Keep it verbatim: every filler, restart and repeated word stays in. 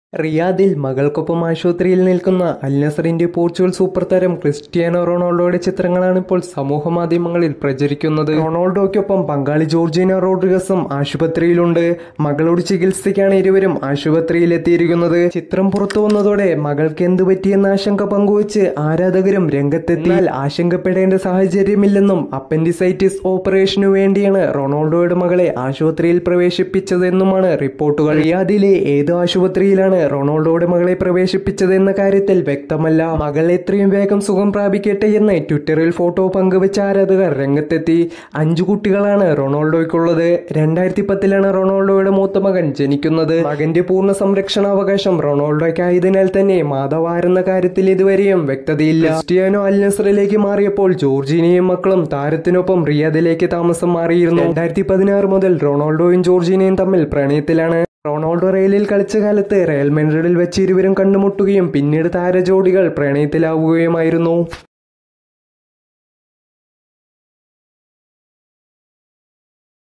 റിയാദിൽ മകൾക്കൊപ്പം ആശുപത്രിയിൽ നിൽക്കുന്ന അൽ നസറിന്റെ പോർച്ചുഗൽ സൂപ്പർ താരം ക്രിസ്ത്യാനോ റൊണാൾഡോയുടെ ചിത്രങ്ങളാണ് ഇപ്പോൾ സമൂഹ മാധ്യമങ്ങളിൽ പ്രചരിക്കുന്നത്. റൊണാൾഡോയ്ക്കൊപ്പം പങ്കാളി ജോർജിന റോഡ്രിഗസും ആശുപത്രിയിലുണ്ട്. മകളുടെ ചികിത്സയ്ക്കാണ് ഇരുവരും ആശുപത്രിയിൽ എത്തിയിരിക്കുന്നത്. ചിത്രം പുറത്തു വന്നതോടെ മകൾക്ക് എന്ത് പറ്റിയെന്ന ആശങ്ക പങ്കുവച്ച് ആരാധകരും രംഗത്തെത്തി. എന്നാൽ ആശങ്കപ്പെടേണ്ട സാഹചര്യമില്ലെന്നും അപ്പൻഡിസൈറ്റിസ് ഓപ്പറേഷനു വേണ്ടിയാണ് റൊണാൾഡോയുടെ മകളെ ആശുപത്രിയിൽ പ്രവേശിപ്പിച്ചതെന്നുമാണ് റിപ്പോർട്ടുകൾ. റിയാദിലെ ഏത് ആശുപത്രിയിലാണ് റൊണാൾഡോയുടെ മകളെ പ്രവേശിപ്പിച്ചത് എന്ന കാര്യത്തിൽ വ്യക്തമല്ല. മകൾ എത്രയും വേഗം സുഖം പ്രാപിക്കട്ടെ എന്ന് ട്വിറ്ററിൽ ഫോട്ടോ പങ്കുവെച്ച ആരാധകർ രംഗത്തെത്തി. അഞ്ചു കുട്ടികളാണ് റൊണാൾഡോയ്ക്കുള്ളത്. രണ്ടായിരത്തി പത്തിലാണ് റൊണാൾഡോയുടെ മൂത്ത മകൻ ജനിക്കുന്നത്. മകന്റെ പൂർണ്ണ സംരക്ഷണാവകാശം റൊണാൾഡോയ്ക്കായതിനാൽ തന്നെ മാതാവാരെന്ന കാര്യത്തിൽ ഇതുവരെയും വ്യക്തതയില്ല. ക്രിസ്ത്യാനോ അൽ നസറിലേക്ക് മാറിയപ്പോൾ ജോർജിനയും മക്കളും താരത്തിനൊപ്പം റിയാദിലേക്ക് താമസം മാറിയിരുന്നു. രണ്ടായിരത്തി പതിനാറ് മുതൽ റൊണാൾഡോയും ജോർജിനയും തമ്മിൽ പ്രണയത്തിലാണ്. റൊണാൾഡോ റയലിൽ കളിച്ച കാലത്ത് റയൽ മാഡ്രിഡിൽ വെച്ച് ഇരുവരും കണ്ടുമുട്ടുകയും പിന്നീട് താരജോഡികൾ പ്രണയത്തിലാവുകയുമായിരുന്നു.